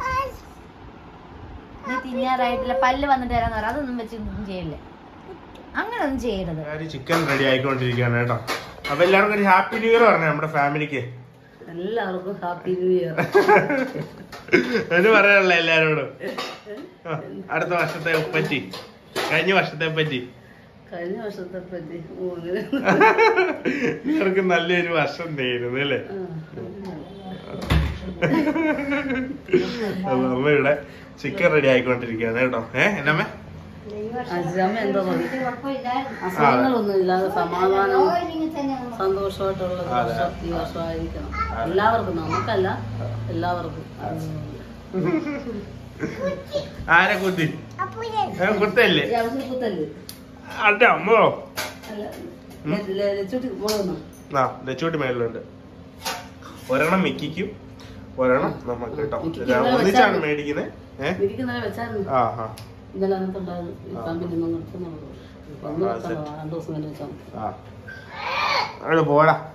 നീ തിന്നാറായിട്ടില്ല, പല്ല് വന്നിട്ട് തരാന്ന് പറ. അതൊന്നും വെച്ചൊന്നും ചെയ്യില്ല. അങ്ങനെ ഒന്നും ചെയ്യരുത്. ചിക്കൻ റെഡി ആയിക്കൊണ്ടിരിക്കുകയാണ് കേട്ടോ. അപ്പൊ എല്ലാവർക്കും ഒരു ഹാപ്പി ന്യൂ ഇയർ പറഞ്ഞേ നമ്മുടെ ഫാമിലിക്ക്. എല്ലാവർക്കും ഹാപ്പി ന്യൂ ഇയർ എന്ന് പറയാനുള്ള എല്ലാരോടും. അടുത്ത വർഷത്തെ പറ്റി, കഴിഞ്ഞ വർഷത്തെ പറ്റി കഴിഞ്ഞ വർഷത്തെ പറ്റി എല്ലാവർക്കും നല്ലൊരു വർഷം തരുന്നു അല്ലേ? അമ്മ ഇവിടെ ചിക്കൻ റെഡി ആയിക്കൊണ്ടിരിക്കുകയാണ് കേട്ടോ. ഏഹ് എന്നമ്മേ അസുഖങ്ങളൊന്നും ഇല്ലാതെ സമാധാനവും സന്തോഷമായിട്ടുള്ള ഈ വർഷമായിരിക്കണം എല്ലാവർക്കും. നമുക്കല്ല, എല്ലാവർക്കും. ആരെ കുത്തി കുത്തല്ലേ? കുത്തല്ലേ? അതെ അമ്മോ. ആ ലച്ചൂട്ടി മേലുണ്ട്. ഒരെണ്ണം മിക്കിക്കും, ഒരെണ്ണം നമുക്ക് കേട്ടോ. ഒന്നിച്ചാണ് മേടിക്കുന്നത്. ഏഹ് ആ ആ ഇന്നലെ അങ്ങനത്തെ പോടാ.